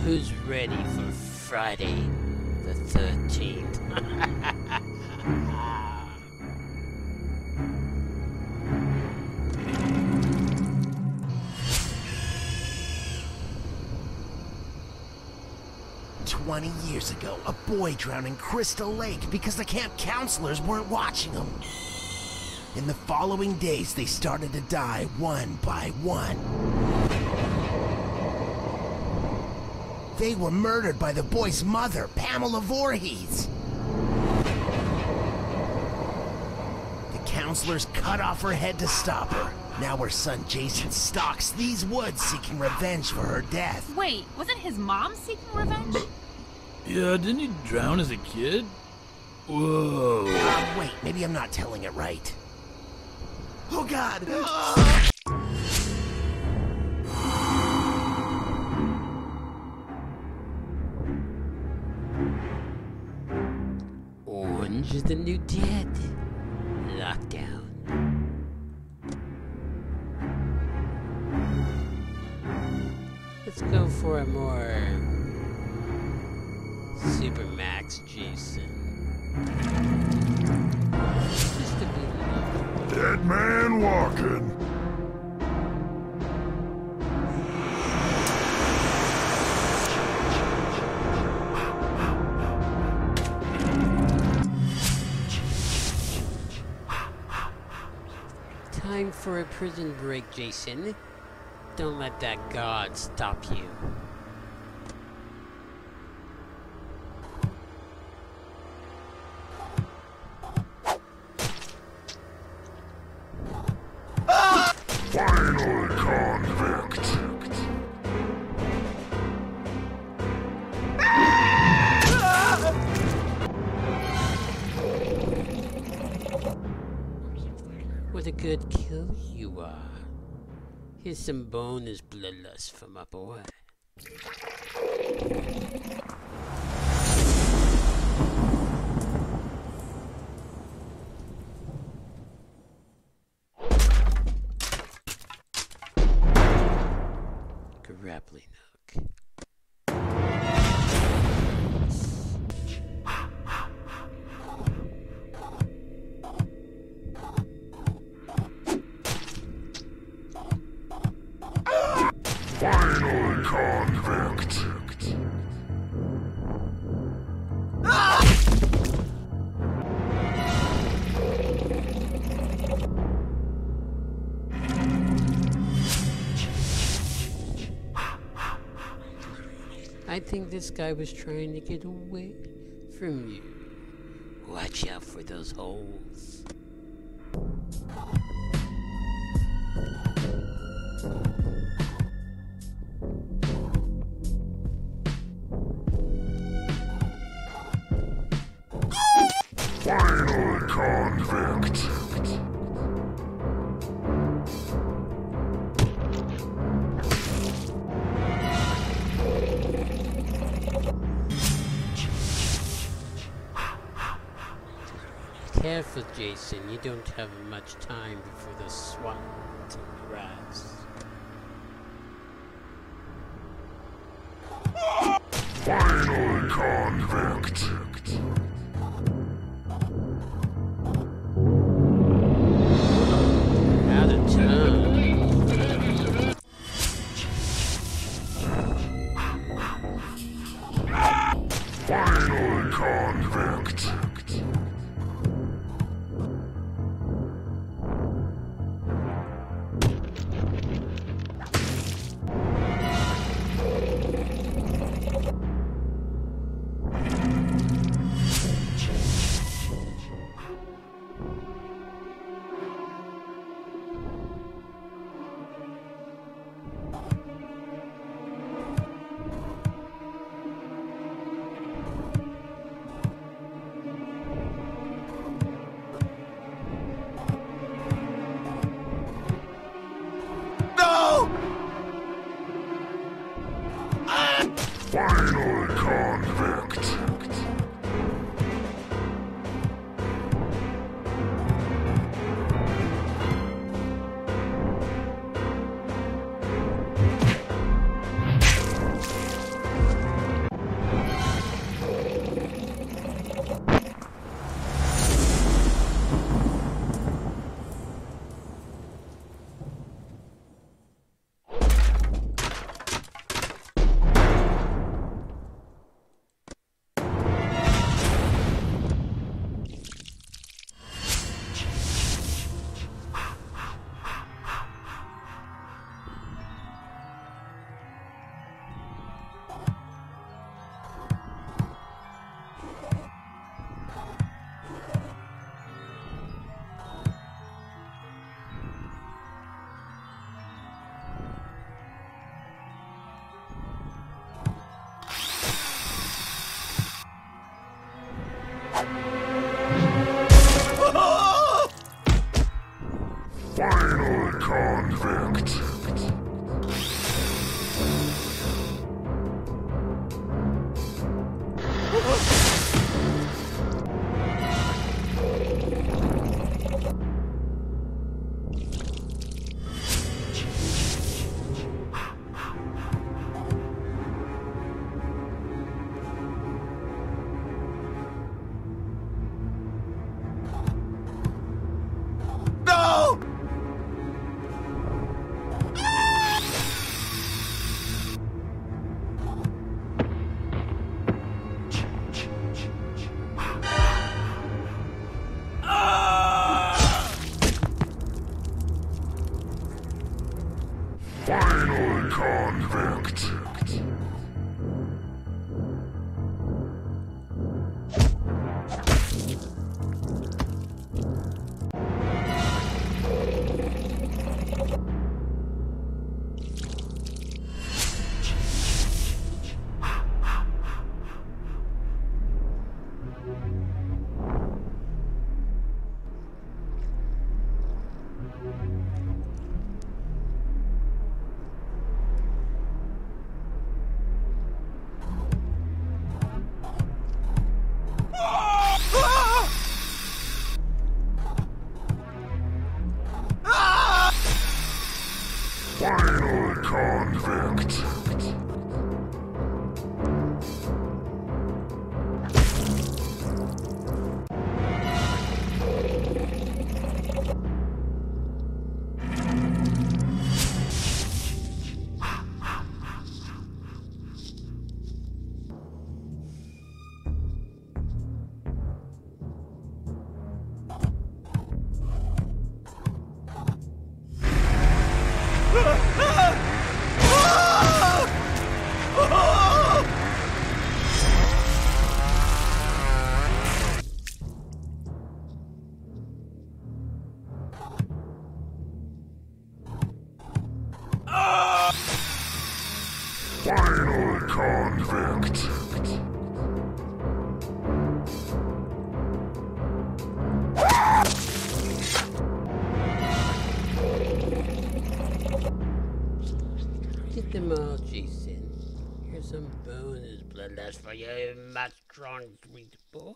Who's ready for Friday the 13th? 20 years ago, a boy drowned in Crystal Lake because the camp counselors weren't watching him. In the following days, they started to die one by one. They were murdered by the boy's mother, Pamela Voorhees. The counselors cut off her head to stop her. Now her son Jason stalks these woods seeking revenge for her death. Wait, wasn't his mom seeking revenge? Yeah, didn't he drown as a kid? Whoa. Wait, maybe I'm not telling it right. Oh God! Orange is the new dead. Lockdown. Let's go for a more Supermax Jason. Just a bit low. Dead man walking. Time for a prison break, Jason. Don't let that god stop you. Final convict. What a good kill you are. Here's some bonus bloodlust from my boy. Grappling hook. Final convict. I think this guy was trying to get away from you. Watch out for those holes. Final convict. Careful, Jason. You don't have much time before the SWAT team arrives. Final convict. Out of time. Final convict. Final convict. convict. No! Final convict. Final convict. Final convict. Get them all, Jason. Here's some bonus bloodlust for you, my strong, sweet boy.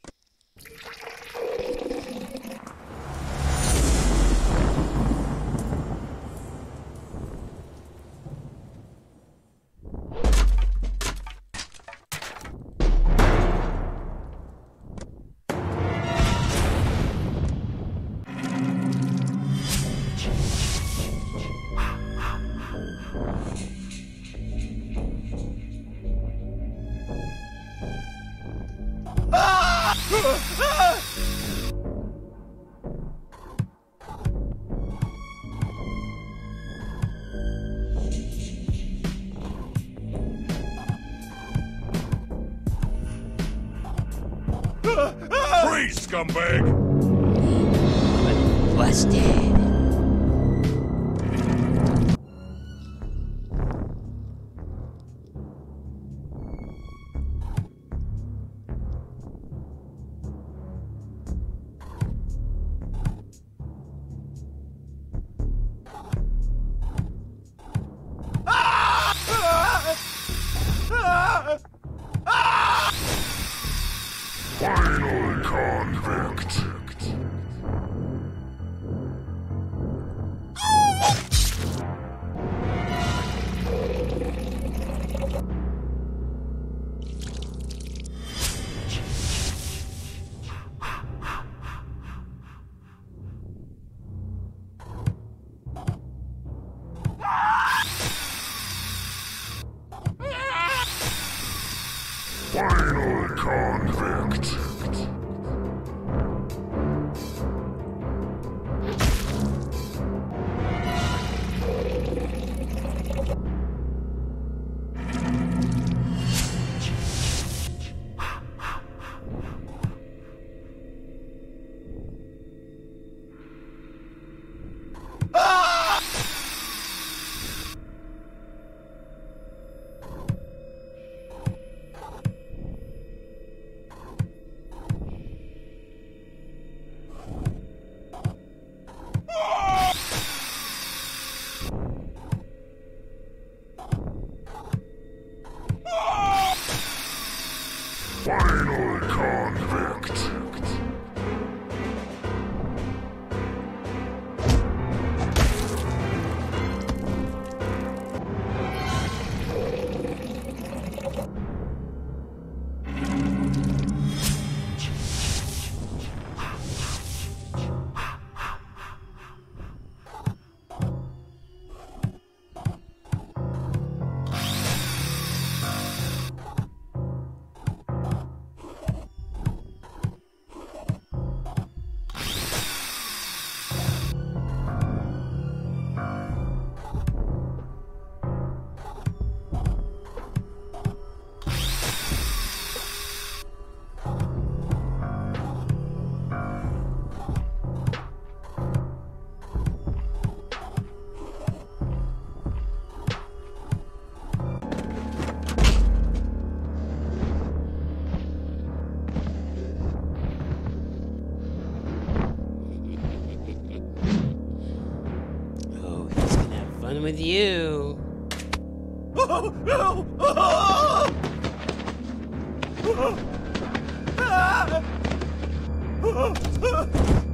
Freeze, scumbag! Busted. Final convict. Final convict. with you. Oh, no! Oh!